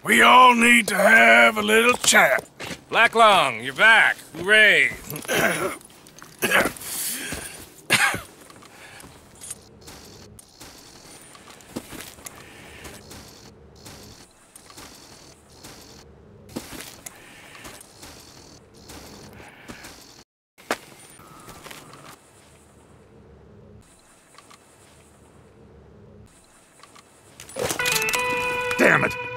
We all need to have a little chat. Black Lung, you're back. Hooray. Damn it!